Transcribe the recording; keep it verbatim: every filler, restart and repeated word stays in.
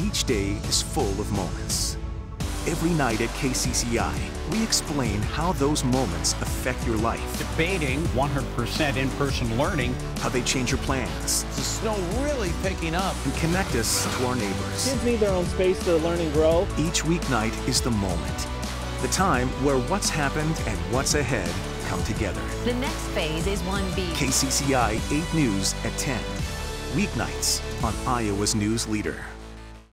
each day is full of moments. Every night at K C C I, we explain how those moments affect your life, Debating one hundred percent in-person learning. how they change your plans, The snow really picking up. and connect us to our neighbors. Kids need their own space to learn and grow. Each weeknight is the moment, the time where what's happened and what's ahead come together. The next phase is one B. K C C I eight News at ten. Weeknights on Iowa's News Leader.